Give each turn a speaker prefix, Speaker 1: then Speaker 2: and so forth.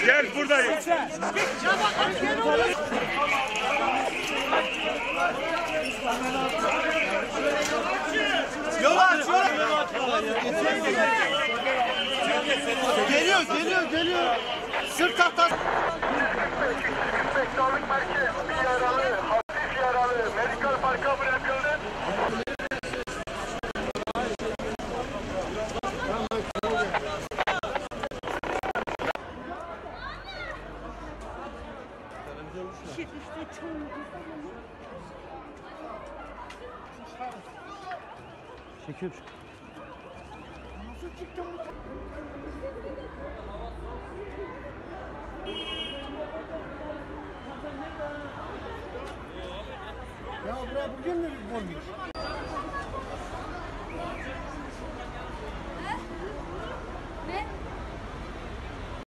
Speaker 1: Gel buradayım.
Speaker 2: Yol aç, yol aç. Geliyor. Sırt tahtası.
Speaker 3: Sağlık merkezi bir yaralı, hafif yaralı, medikal parka bırakıldı.
Speaker 2: Çekiyor. Ya buraya bugün mü olmuş?